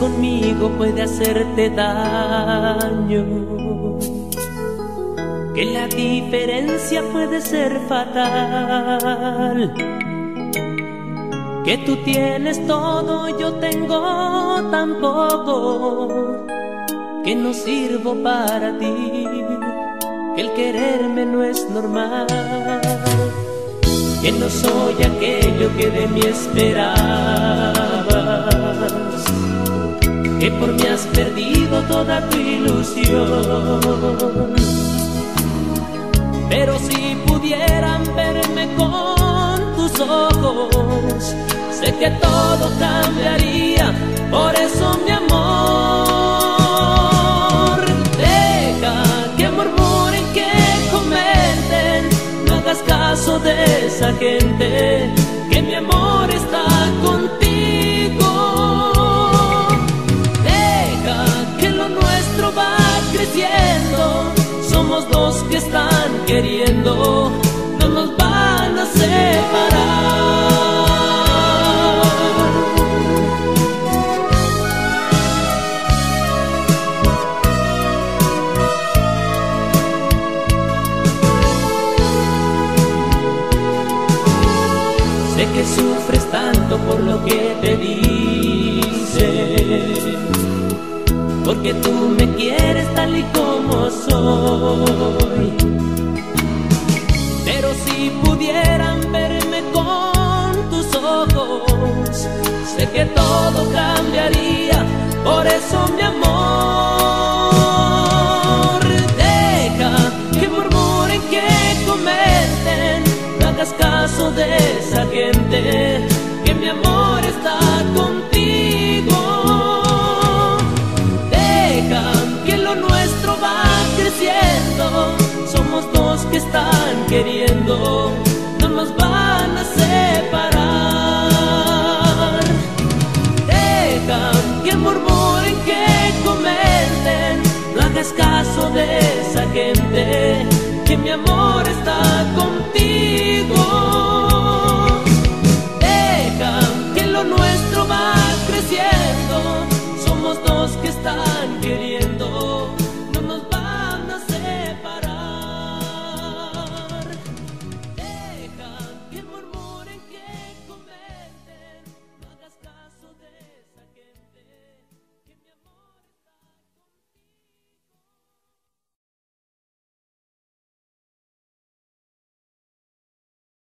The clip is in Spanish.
conmigo puede hacerte daño, que la diferencia puede ser fatal, que tú tienes todo, yo tengo tan poco, que no sirvo para ti, que el quererme no es normal, que no soy aquello que de mí esperabas, que por mí has perdido toda tu ilusión. Pero si pudieran verme con tus ojos, sé que todo cambiaría. Por eso, mi amor, deja que murmuren, que comenten, no hagas caso de esa gente, que mi amor está contigo. Deja que lo nuestro va creciendo, somos dos que están queriendo, no nos van a separar. Sé que sufres tanto por lo que te dicen, porque tú me quieres tal y como soy. Pero si pudieran verme con tus ojos, sé que todo cambia.